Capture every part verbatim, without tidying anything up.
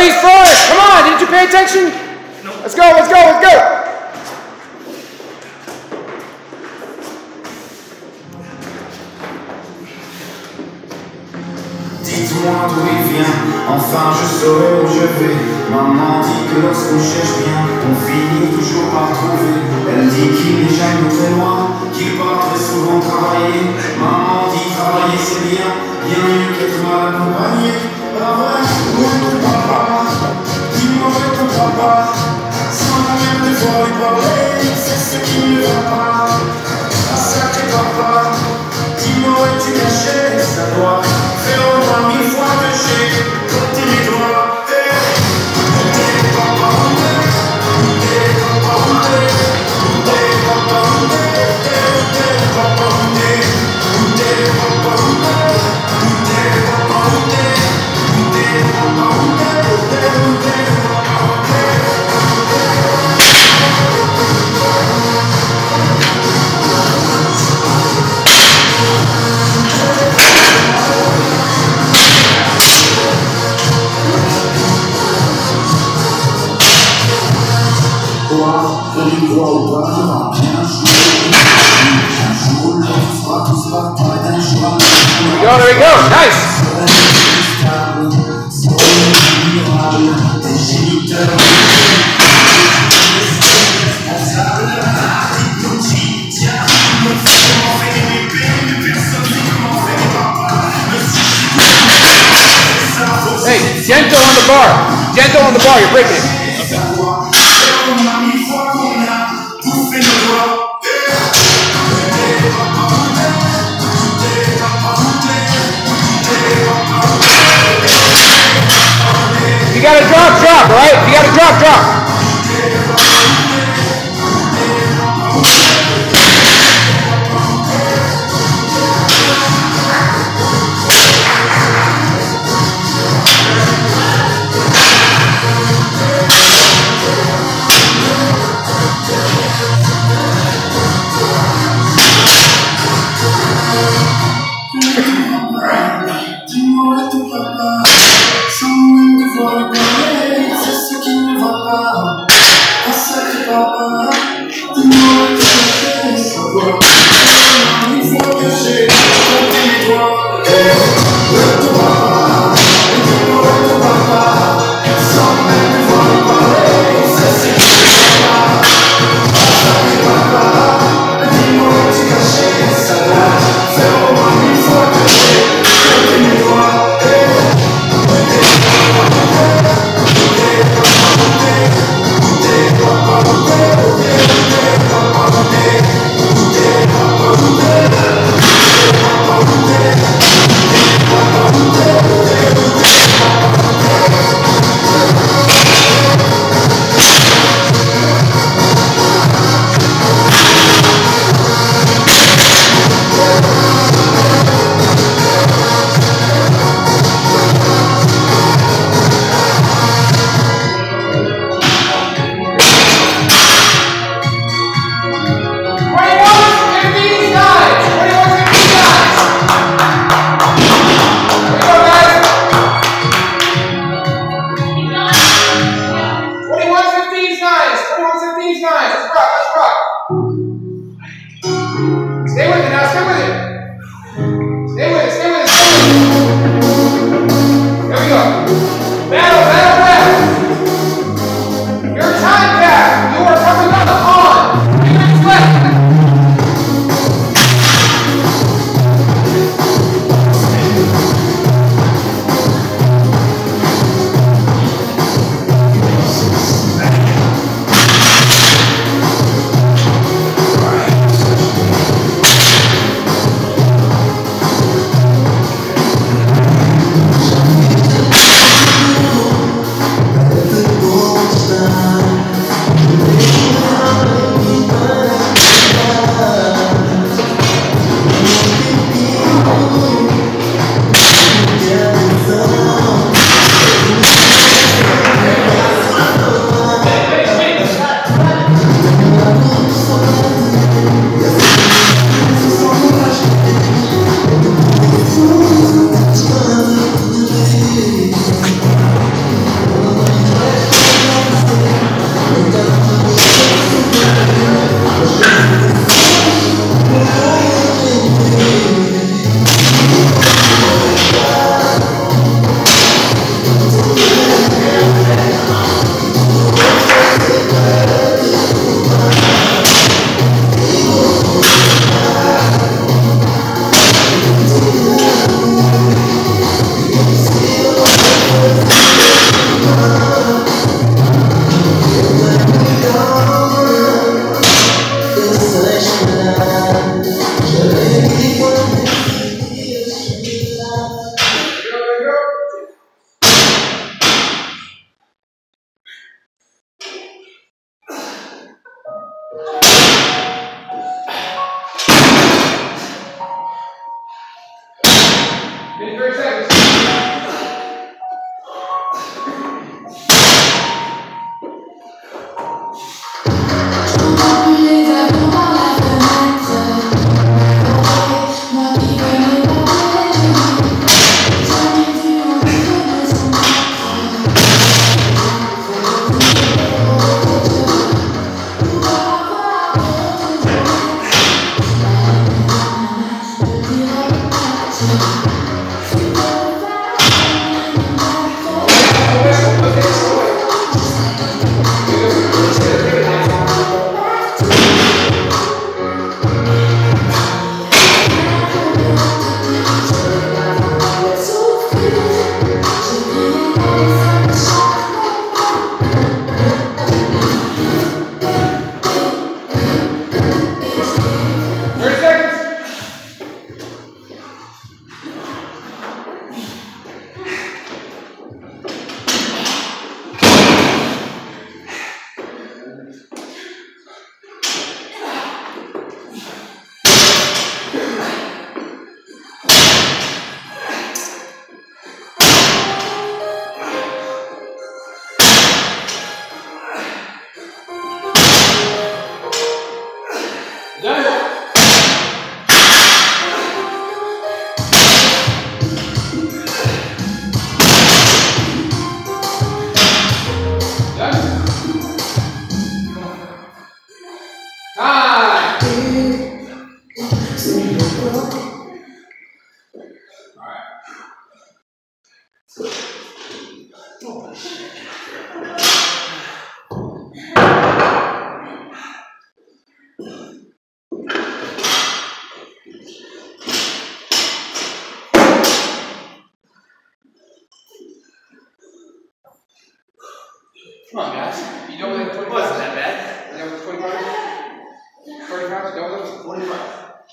Ladies first. Come on. Didn't you pay attention? No. Let's go. Let's go. Let's go. Dis-moi d'où il vient, enfin je saurai où je vais. Maman dit que lorsqu'on cherche bien, on finit toujours par trouver. Elle dit qu'il n'est jamais très loin, qu'il part très souvent travailler. Maman dit travailler c'est bien, bien mieux qu'être mal accompagné. Ah ouais, où est ton papa? Dis-moi où est ton papa? Sans même devoir lui parler, c'est ce qui ne va pas. Ah sacré papa, dis-moi où es-tu caché? Ça doit faire au moins mille fois que j'ai compté mes doigts. There we go, there we go, nice! Hey, gentle on the bar. Gentle on the bar, you're breaking it. You gotta drop, drop, right? You gotta drop, drop. Come on, guys. You know what twenty-five isn't that bad? You know what twenty-five is? thirty-five? You know what those? forty-five.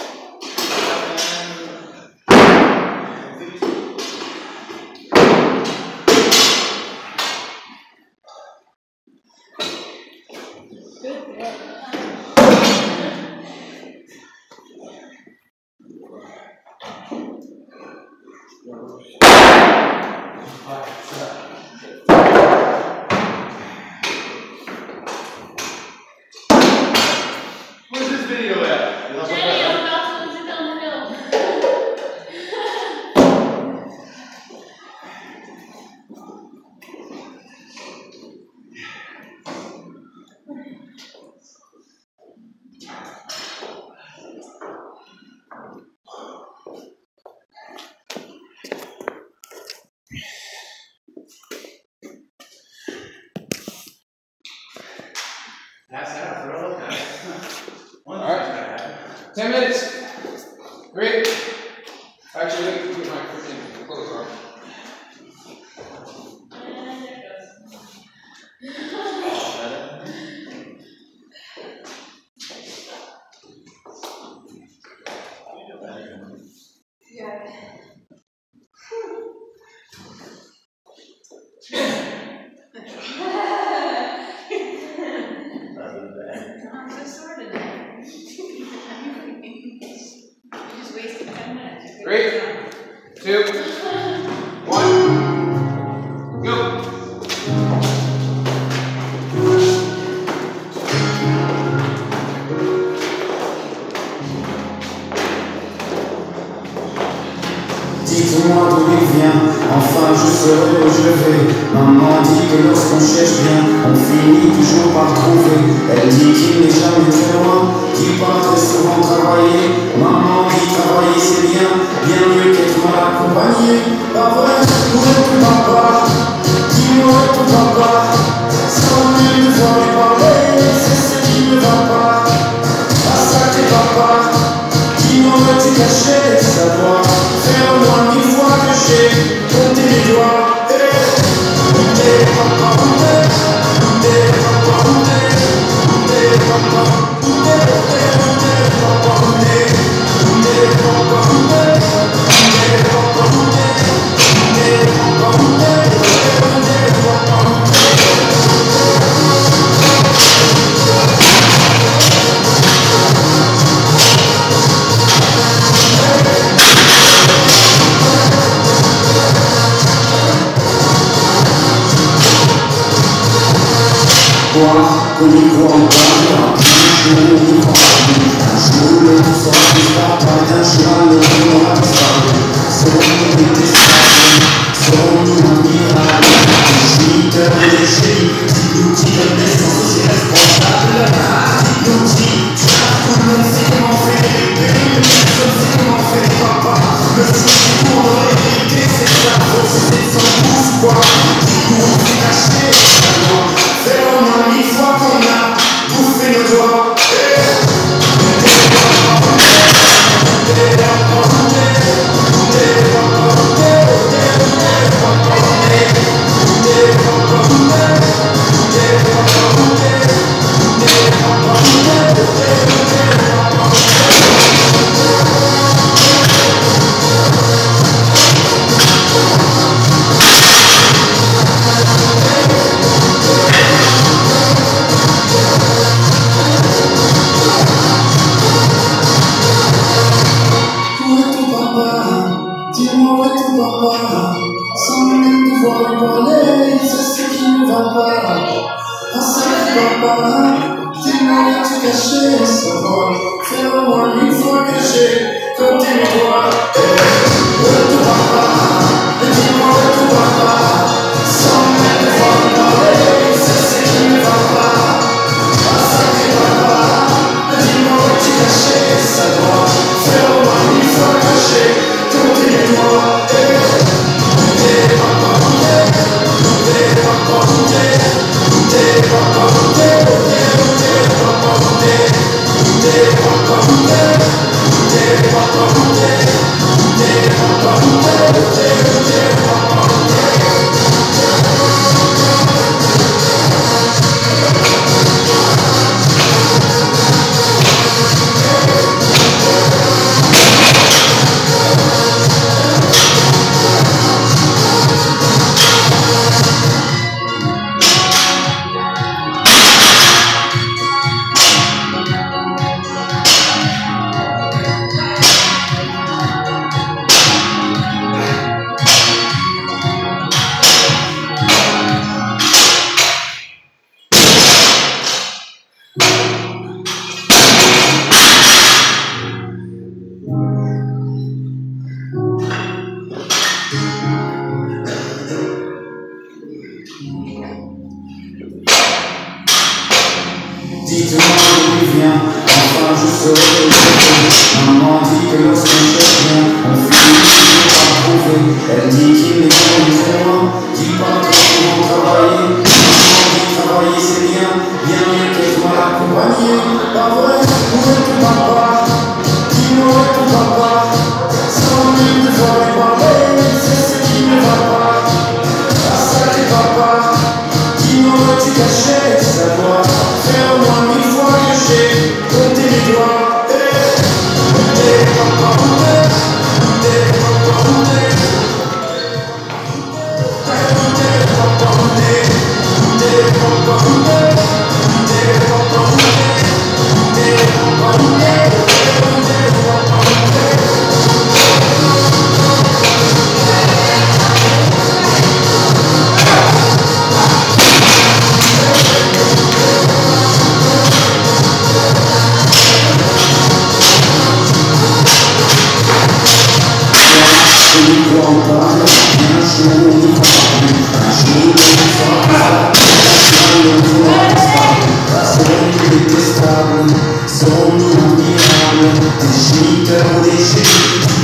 ten minutes. Great. Actually, let me put my freaking clothes on. Three, two, one, go. Dites-moi d'où il vient, enfin je saurai où je vais. Maman dit que lorsqu'on cherche bien, on finit toujours par trouver. Elle dit qu'il n'est jamais très loin, qu'il part très souvent travailler. Maman dit travailler c'est bien, bien mieux qu'être mal accompagné. Pas vrai, où est ton papa? Dis-moi où est ton papa? Sans lui devoir lui parler, c'est ce qui ne va pas. Ah sacré papa, dis-moi où es-tu caché? Savoir faire au moins mille fois que j'ai compté les doigts. Où t'es papa, où t'es? Où t'es papa, où t'es? Où t'es papa, où t'es? Où t'es papa, où t'es? Où t'es papa, où t'es? Où t'es papa, où t'es? Où t'es papa, où t'es? Où t'es papa, où t'es? Qu'on y croit ou pas, un jour on y croit plus. Un jour le tout sort du papa, d'un cheval le tout aura disparu. Serons-nous des destinés, serons-nous un miracle? Des géniteurs et des génies, dis-nous-tu de naissance aussi responsable? Dis-nous-tu, tout le monde sait comment faire les bébés, personne sait comment faire les papas. Le souci pour le vérité, c'est sa faute, c'est son pouce quoi. Dis-nous on s'est caché, faire au moins mille fois qu'on a bouffé nos doigts. Yeah. Dites-moi d'où il vient, enfin je saurai où je vais. Maman dit que lorsqu'on cherche bien, on finit toujours par trouver. Elle dit qu'il n'est pas très loin, qu'il part trop souvent travailler. Maman dit travailler c'est bien, bien mieux qu'être mal accompagné. Pas vrai, où est ton papa? Dis-moi où est ton papa? Sans même devoir lui parler, c'est ce qui ne va pas. Ah sacré papa, dis-moi où tu cachais sa voix. Faire au moins mille fois que j'ai compté les doigts. Hey, où t'es papa, où t'es? Où t'es papa, où t'es? Où t'es papa, où t'es? Où t'es papa, où t'es? Où t'es papa, où t'es? Où t'es papa, où t'es? Où t'es papa, où t'es? Je n'y crois pas, un jour on y croit plus, un jour on y croit pas, un jour on y croit pas. Sommes-nous détestables, sommes-nous admirables, des géniteurs ou des génies?